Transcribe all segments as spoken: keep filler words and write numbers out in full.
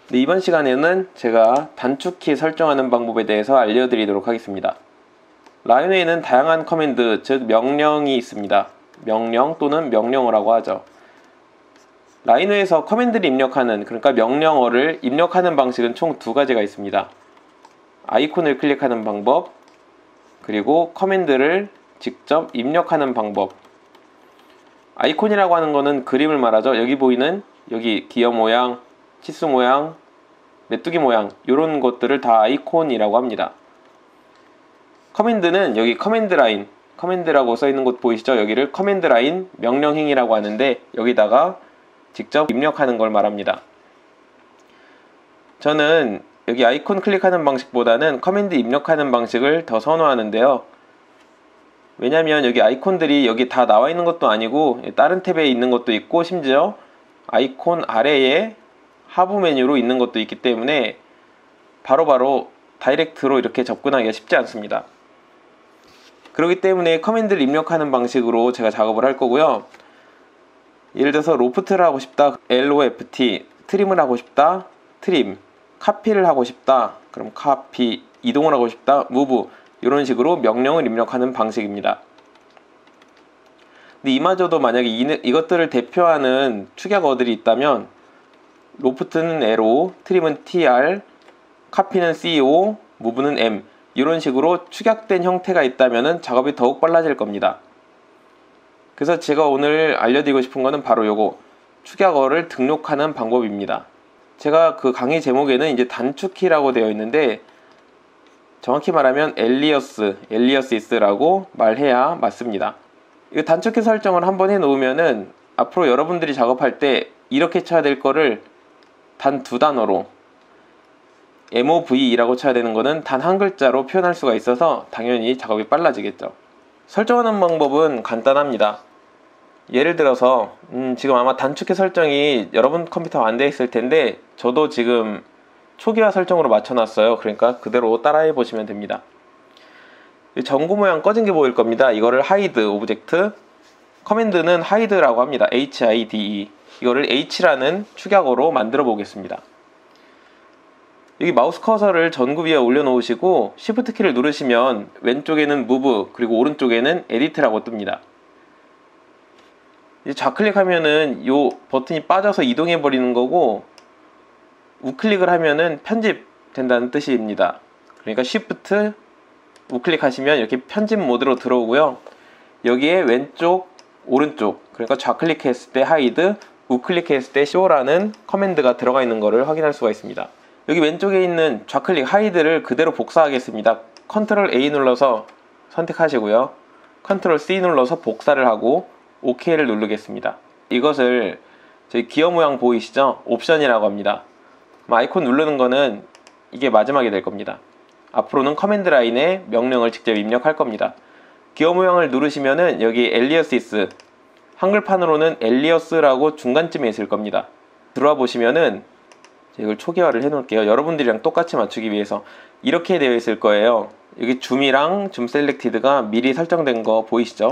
네, 이번 시간에는 제가 단축키 설정하는 방법에 대해서 알려드리도록 하겠습니다. 라이노에는 다양한 커맨드, 즉 명령이 있습니다. 명령 또는 명령어라고 하죠. 라이노에서 커맨드를 입력하는, 그러니까 명령어를 입력하는 방식은 총 두 가지가 있습니다. 아이콘을 클릭하는 방법, 그리고 커맨드를 직접 입력하는 방법. 아이콘이라고 하는 거는 그림을 말하죠. 여기 보이는 여기 기어 모양, 치수 모양, 메뚜기 모양, 이런 것들을 다 아이콘이라고 합니다. 커맨드는 여기 커맨드 라인, 커맨드라고 써있는 곳 보이시죠? 여기를 커맨드 라인 명령행이라고 하는데 여기다가 직접 입력하는 걸 말합니다. 저는 여기 아이콘 클릭하는 방식보다는 커맨드 입력하는 방식을 더 선호하는데요. 왜냐면 여기 아이콘들이 여기 다 나와 있는 것도 아니고 다른 탭에 있는 것도 있고, 심지어 아이콘 아래에 하부 메뉴로 있는 것도 있기 때문에 바로바로 다이렉트로 이렇게 접근하기가 쉽지 않습니다. 그렇기 때문에 커맨드를 입력하는 방식으로 제가 작업을 할 거고요. 예를 들어서 로프트를 하고 싶다, 로프트, 트림을 하고 싶다, 트림, 카피를 하고 싶다, 그럼 카피, 이동을 하고 싶다, 무브, 이런 식으로 명령을 입력하는 방식입니다. 근데 이마저도 만약에 이, 이것들을 대표하는 축약어들이 있다면 로프트는 L오, 트림은 티알, 카피는 씨오, 무브는 M, 이런 식으로 축약된 형태가 있다면 작업이 더욱 빨라질 겁니다. 그래서 제가 오늘 알려드리고 싶은 거는 바로 요거, 축약어를 등록하는 방법입니다. 제가 그 강의 제목에는 이제 단축키라고 되어 있는데 정확히 말하면 엘리어스, 엘리어시스라고 말해야 맞습니다. 이 단축키 설정을 한번 해 놓으면은 앞으로 여러분들이 작업할 때 이렇게 쳐야 될 거를 단 두 단어로, 무브이라고 쳐야 되는 거는 단 한 글자로 표현할 수가 있어서 당연히 작업이 빨라지겠죠. 설정하는 방법은 간단합니다. 예를 들어서 음, 지금 아마 단축키 설정이 여러분 컴퓨터 안 돼 있을 텐데 저도 지금 초기화 설정으로 맞춰놨어요. 그러니까 그대로 따라해 보시면 됩니다. 전구 모양 꺼진 게 보일 겁니다. 이거를 하이드 오브젝트, 커맨드는 하이드라고 합니다. 에이치 아이 디 이. 이거를 H라는 축약어로 만들어 보겠습니다. 여기 마우스 커서를 전구 위에 올려 놓으시고 Shift 키를 누르시면 왼쪽에는 Move, 그리고 오른쪽에는 Edit라고 뜹니다. 이제 좌클릭하면은 이 버튼이 빠져서 이동해 버리는 거고, 우클릭을 하면은 편집된다는 뜻입니다. 그러니까 Shift 우클릭 하시면 이렇게 편집 모드로 들어오고요. 여기에 왼쪽, 오른쪽, 그러니까 좌클릭했을 때 하이드, 우클릭했을 때 쇼라는 커맨드가 들어가 있는 것을 확인할 수가 있습니다. 여기 왼쪽에 있는 좌클릭 하이드를 그대로 복사하겠습니다. 컨트롤 에이 눌러서 선택하시고요. 컨트롤 씨 눌러서 복사를 하고 오케이를 누르겠습니다. 이것을 저희 기어 모양 보이시죠? 옵션이라고 합니다. 아이콘 누르는 거는 이게 마지막이 될 겁니다. 앞으로는 커맨드 라인에 명령을 직접 입력할 겁니다. 기어 모양을 누르시면은 여기 엘리어시스, 한글판으로는 엘리어스라고 중간쯤에 있을 겁니다. 들어와 보시면은 이걸 초기화를 해 놓을게요. 여러분들이랑 똑같이 맞추기 위해서 이렇게 되어 있을 거예요. 여기 줌이랑 줌 셀렉티드가 미리 설정된 거 보이시죠?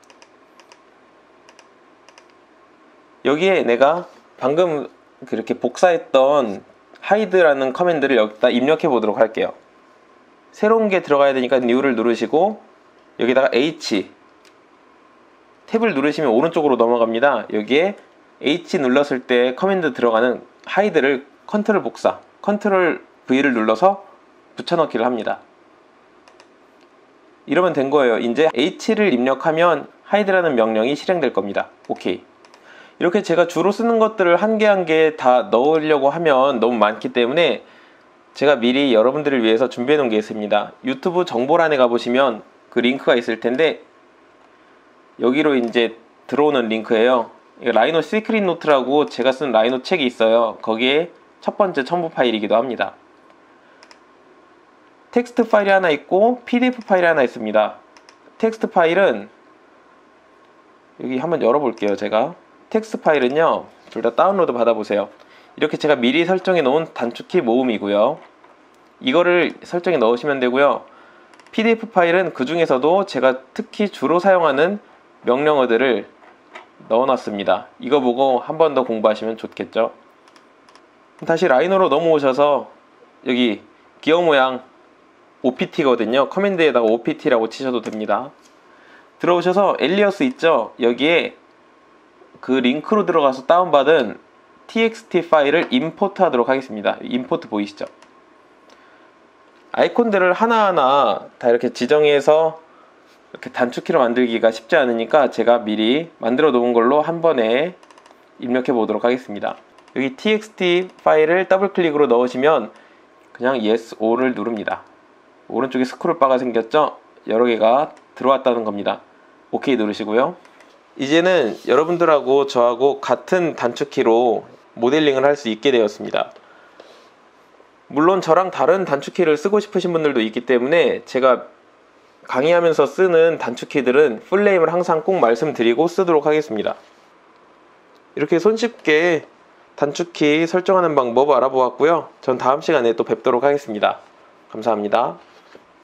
여기에 내가 방금 그렇게 복사했던 하이드라는 커맨드를 여기다 입력해 보도록 할게요. 새로운 게 들어가야 되니까 New를 누르시고 여기다가 H, 탭을 누르시면 오른쪽으로 넘어갑니다. 여기에 H 눌렀을 때 커맨드 들어가는 하이드를 컨트롤 복사, 컨트롤 V를 눌러서 붙여넣기를 합니다. 이러면 된 거예요. 이제 H를 입력하면 하이드라는 명령이 실행될 겁니다. 오케이. 이렇게 제가 주로 쓰는 것들을 한 개 한 개 다 넣으려고 하면 너무 많기 때문에 제가 미리 여러분들을 위해서 준비해 놓은 게 있습니다. 유튜브 정보란에 가보시면 그 링크가 있을 텐데 여기로 이제 들어오는 링크예요. 라이노 시크릿 노트라고 제가 쓴 라이노 책이 있어요. 거기에 첫 번째 첨부 파일이기도 합니다. 텍스트 파일이 하나 있고 피디에프 파일이 하나 있습니다. 텍스트 파일은 여기 한번 열어볼게요. 제가 텍스트 파일은요, 둘 다 다운로드 받아보세요. 이렇게 제가 미리 설정해 놓은 단축키 모음이고요. 이거를 설정해 넣으시면 되고요. 피디에프 파일은 그 중에서도 제가 특히 주로 사용하는 명령어들을 넣어놨습니다. 이거 보고 한 번 더 공부하시면 좋겠죠. 다시 라이너로 넘어오셔서 여기 기어 모양 오피티거든요. 커맨드에다가 오피티라고 치셔도 됩니다. 들어오셔서 엘리어스 있죠? 여기에 그 링크로 들어가서 다운받은 티엑스티 파일을 임포트 하도록 하겠습니다. 임포트 보이시죠? 아이콘들을 하나하나 다 이렇게 지정해서 이렇게 단축키로 만들기가 쉽지 않으니까 제가 미리 만들어 놓은 걸로 한 번에 입력해 보도록 하겠습니다. 여기 티엑스티 파일을 더블 클릭으로 넣으시면 그냥 yes, O를 누릅니다. 오른쪽에 스크롤바가 생겼죠? 여러 개가 들어왔다는 겁니다. OK 누르시고요. 이제는 여러분들하고 저하고 같은 단축키로 모델링을 할 수 있게 되었습니다. 물론 저랑 다른 단축키를 쓰고 싶으신 분들도 있기 때문에 제가 강의하면서 쓰는 단축키들은 풀네임을 항상 꼭 말씀드리고 쓰도록 하겠습니다. 이렇게 손쉽게 단축키 설정하는 방법 알아보았고요. 전 다음 시간에 또 뵙도록 하겠습니다. 감사합니다.